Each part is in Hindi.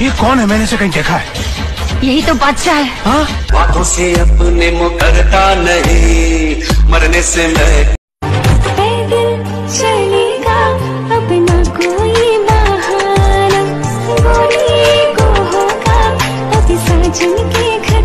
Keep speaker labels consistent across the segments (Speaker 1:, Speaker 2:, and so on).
Speaker 1: ये कौन है? मैंने इसे कहीं देखा है।
Speaker 2: यही तो बादशाह है।
Speaker 1: हाँ,
Speaker 3: बातों से अपने मुकरता नहीं, मरने से मैं
Speaker 2: पैदल चलेगा अपना कोई बहाना, गोली को होगा अभी साजन के घर।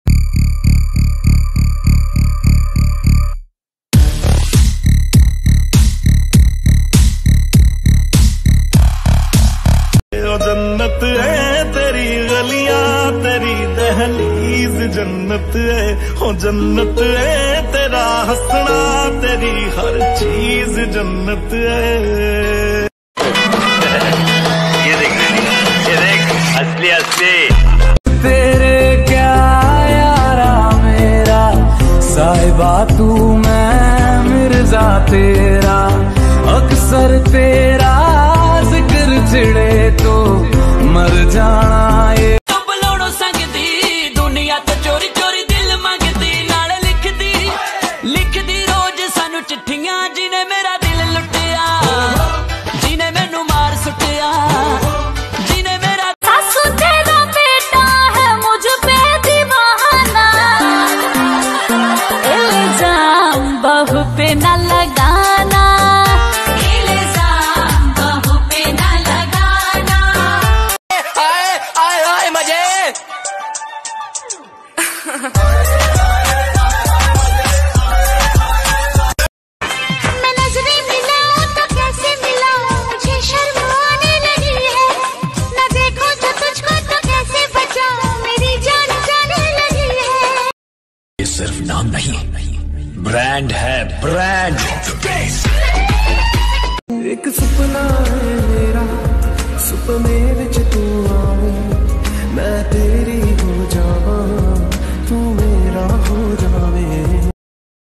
Speaker 4: जन्नत है तेरी गलियां, तेरी दहलीज जन्नत है, हो जन्नत है तेरा हंसना, तेरी हर चीज जन्नत है। ये देख असली असली
Speaker 5: तेरे क्या यारा मेरा साहिबा, तू मैं मिर्जा तेरा, अक्सर तेरा जिक्र चिड़े तो मर जाना। ये
Speaker 6: बलोड़ो संगदी दुनिया तो चोरी चोरी दिल मंगदी, नाल लिखदी रोज सानू चिट्ठियां, जिने मेरा दिल लुटिया, जिने मैनू मार सुटिया, जिने मेरा
Speaker 2: सासू तेरा बेटा है मुझ पे दीवाना, इल्जाम बहू पे न लगाना, इल्जाम बहू पे न लगाना।
Speaker 6: आए आए आए मजे।
Speaker 2: मैं नजरें मिलाऊं तो कैसे मिलाऊं, मुझे शर्म आने लगी है, न देखो जो तुझको तो कैसे बचाऊं, मेरी जान जाने लगी है।
Speaker 5: ये सिर्फ नाम नहीं, ब्रांड है, ब्रांड। एक सुपना है मेरा, सुपने विच तू